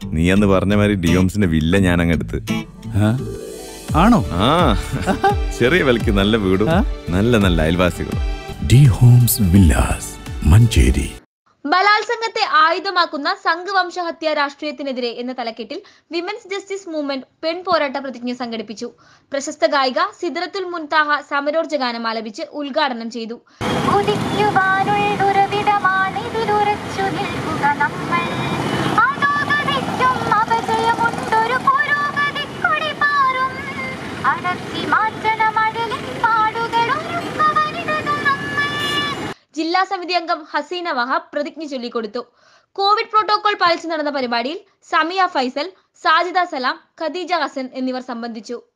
നീ അന്ന് പറഞ്ഞ മാതിരി ഡിയോംസിന്റെ വില്ല ഞാൻ അങ്ങെടുത്ത്. ആണോ? ആ, ചെറിയ വിലക്ക് നല്ല വീടും നല്ല നല്ല അയൽവാസികളും. D homes villas, Manjeri. ബലാത്സംഗത്തെ ആയുധമാക്കുന്ന സംഘവംശഹത്യ രാഷ്ട്രീയത്തിനെതിരെ എന്ന തലക്കെട്ടിൽ വിമൻസ് ജസ്റ്റിസ് മൂവ്മെന്റ് പെൺപോരാട്ട പ്രതിജ്ഞ സംഘടിപ്പിച്ചു. പ്രശസ്ത ഗായിക സിദ്റത്തുൽ മുൻതാഹ സമരോർജ ഗാനം ആലപിച്ച് ഉദ്ഘാടനം ചെയ്തു. ജില്ലാ സമിതി അംഗം ഹസീന വഹാബ് പ്രതിജ്ഞ ചൊല്ലിക്കൊടുത്തു. കോവിഡ് പ്രോട്ടോകോൾ പാലിച്ചു നടന്ന പരിപാടിയിൽ സമിയ ഫൈസൽ, സാജിദ സലാം, ഖദീജ ഹസൻ എന്നിവർ സംബന്ധിച്ചു.